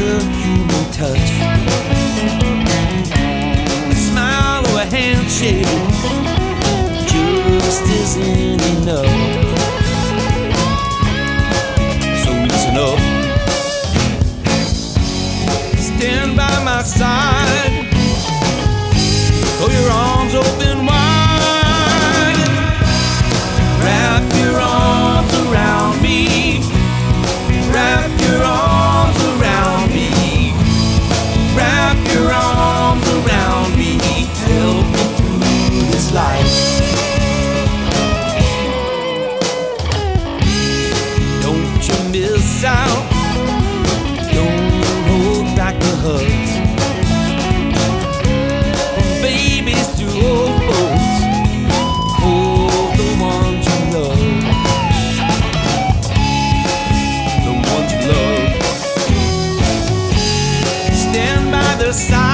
a human touch, a smile or a handshake just isn't enough. So listen up, stand by my side, throw your arms open wide, wrap your arms around me, wrap your arms around me, wrap your arms around me, help me through this life. Don't you miss out, don't hold back the hugs, from babies to old folks, hold the ones you love, the ones you love. Stand by their side,